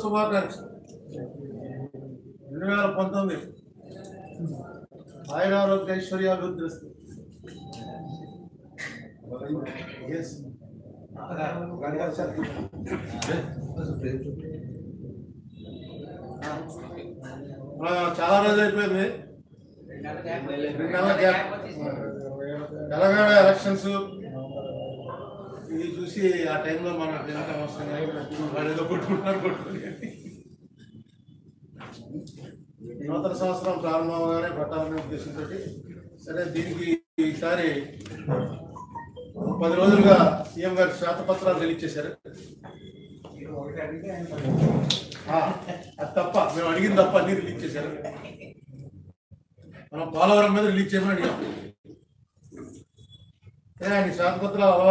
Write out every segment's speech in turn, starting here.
శుభాకాంక్షలు 2019 ఆయురారోగ్య ఐశ్వర్యాభివృద్ధి చాలా రోజులు అయిపోయింది. తెలంగాణ ఎలక్షన్స్ ఇది చూసి ఆ టైంలో మన వాళ్ళు ఏదో కొట్టుకుంటుని నూతన సంవత్సరం ప్రారంభంగానే పట్టాలనే ఉద్దేశంతో సరే దీనికి ఈసారి 10 రోజులుగా సీఎం గారు శ్వేతపత్రాలు రిలీజ్ చేశారు. అది తప్ప మేము అడిగింది తప్ప అన్ని రిలీజ్ చేశారు. మనం పోలవరం మీద రిలీజ్ చేయమని అడిగాం. ఆయన శ్వేతపత్రాలు అలవాటు.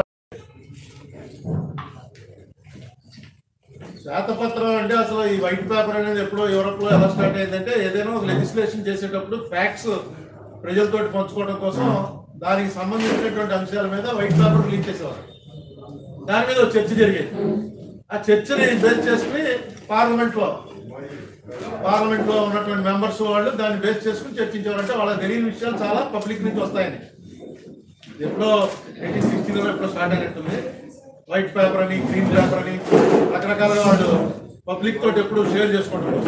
శ్వేతపత్రం అంటే అసలు ఈ వైట్ పేపర్ అనేది ఎప్పుడో యూరోప్ లో ఎలా స్టార్ట్ అయిందంటే ఏదైనా ఒక లెజిస్లేషన్ చేసేటప్పుడు ఫ్యాక్ట్స్ ప్రజలతో పంచుకోవడం కోసం దానికి సంబంధించినటువంటి అంశాల మీద వైట్ పేపర్ రిలీజ్ చేసేవారు. దాని మీద ఒక చర్చ జరిగేది. ఆ చర్చని బేస్ చేసుకుని పార్లమెంట్ లో ఉన్నటువంటి మెంబర్స్ వాళ్ళు దాన్ని బేస్ చేసుకుని చర్చించేవారంటే వాళ్ళకి తెలియని విషయాలు చాలా పబ్లిక్ నుంచి వస్తాయని. ఎప్పుడో 1860 ఎప్పుడో స్టార్ట్ అయినట్టుంది. వైట్ పేపర్ అని, గ్రీన్ పేపర్ అని రకరకాలుగా వాళ్ళు పబ్లిక్ తోటి ఎప్పుడు షేర్ చేసుకుంటారు.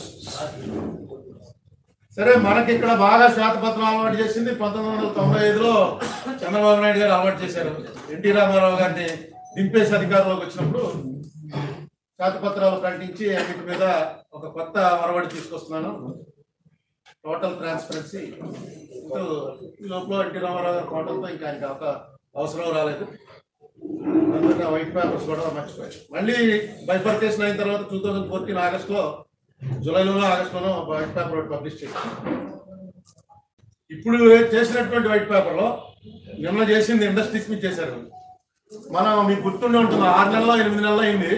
సరే, మనకి ఇక్కడ బాగా శ్వేతపత్రం అలవాటు చేసింది 1995లో చంద్రబాబు నాయుడు గారు అలవాటు చేశారు. ఎన్టీ రామారావు గారిని దింపేసి అధికారంలోకి వచ్చినప్పుడు శ్వేతపత్రాలు ప్రకటించి అన్నిటి మీద ఒక కొత్త ఒరవడి తీసుకొస్తున్నాను, టోటల్ ట్రాన్స్పరెన్సీ. ఈ లోపల ఎన్టీ రామారావు గారు కోవడంతో ఇంకా ఆయనకి ఒక అవసరం రాలేదు. అందుకే వైట్ పేపర్స్ కూడా మర్చిపోయారు. మళ్ళీ బైఫర్కేషన్ అయిన తర్వాత 2014 ఆగస్టులో, జూలైలోనో ఆగస్టులోనో వైట్ పేపర్ ఒకటి పబ్లిష్ చేశారు. ఇప్పుడు చేసినటువంటి వైట్ పేపర్లో నిన్న చేసింది ఇండస్ట్రీస్ మీద చేశారు. మనం మీకు గుర్తుండి ఉంటుంది, 6 నెలల్లో 8 నెలలు అయింది.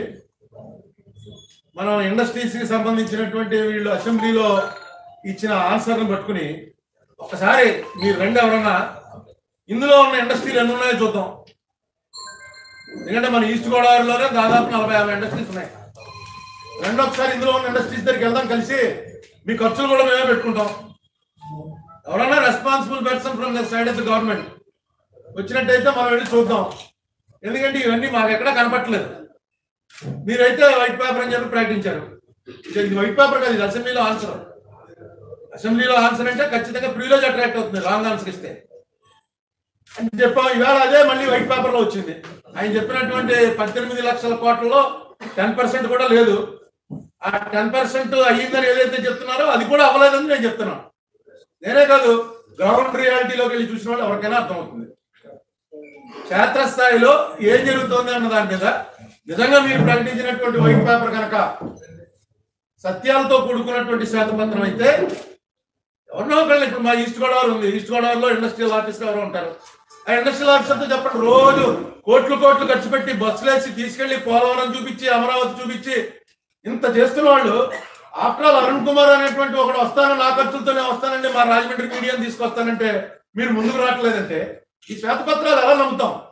మనం ఇండస్ట్రీస్కి సంబంధించినటువంటి వీళ్ళు అసెంబ్లీలో ఇచ్చిన ఆన్సర్ని పట్టుకుని ఒకసారి మీరు రెండు ఎవరన్నా ఇందులో ఉన్న ఇండస్ట్రీలు ఎన్ని ఉన్నాయో చూద్దాం. ఎందుకంటే మన ఈస్ట్ గోదావరిలోనే దాదాపు 40-50 ఇండస్ట్రీస్ ఉన్నాయి. ఒకసారి ఇందులో ఉన్న ఇండస్ట్రీస్ దగ్గరికి వెళ్దాం కలిసి. మీ ఖర్చులు కూడా మేమే పెట్టుకుంటాం. ఎవరన్నా responsible person from the side of the government వచ్చినట్టయితే మనం వెళ్ళి చూద్దాం. ఎందుకంటే ఇవన్నీ మాకు ఎక్కడా కనపట్టలేదు. మీరైతే వైట్ పేపర్ అని చెప్పి ప్రకటించారు. ఇది వైట్ పేపర్ కాదు, ఇది అసెంబ్లీలో ఆన్సర్. అసెంబ్లీలో ఆన్సర్ అంటే ఖచ్చితంగా ప్రివిలేజ్ అట్రాక్ట్ అవుతుంది రాంగ్ ఆన్సర్ ఇస్తే అని చెప్పాం. ఇవాళ అదే మళ్ళీ వైట్ పేపర్ లో వచ్చింది. ఆయన చెప్పినటువంటి 18 లక్షల కోట్లలో 10% కూడా లేదు. ఆ 10% అయ్యిందని ఏదైతే చెప్తున్నారో అది కూడా అవ్వలేదని నేను చెప్తున్నాను. నేనే కాదు, గ్రౌండ్ రియాలిటీలోకి వెళ్ళి చూసిన వాళ్ళు ఎవరికైనా అర్థమవుతుంది. క్షేత్రస్థాయిలో ఏం జరుగుతోంది అన్న దాని మీద నిజంగా మీరు ప్రకటించినటువంటి వైట్ పేపర్ కనుక సత్యాలతో కూడుకున్నటువంటి శ్వేతపత్రం అయితే ఎవరినో ఒకళ్ళు, ఇప్పుడు మా ఈస్ట్ గోదావరి ఉంది, ఈస్ట్ గోదావరిలో ఇండస్ట్రియల్ ఆఫీసర్ ఎవరు ఉంటారు. ఆ ఇండస్ట్రియల్ ఆఫీసర్తో చెప్పండి, రోజు కోట్లు ఖర్చు పెట్టి బస్సులు వేసి తీసుకెళ్లి పోలవరం చూపించి, అమరావతి చూపించి ఇంత చేస్తున్న వాళ్ళు ఆఫ్టర్ ఆల్ అరుణ్ కుమార్ అనేటువంటి ఒకడు వస్తాను, నా ఖర్చులతోనే వస్తానండి, మా రాజమండ్రి మీడియాని తీసుకొస్తానంటే మీరు ముందుకు రావట్లేదంటే ఈ శ్వేతపత్రాలు ఎలా నమ్ముతాం?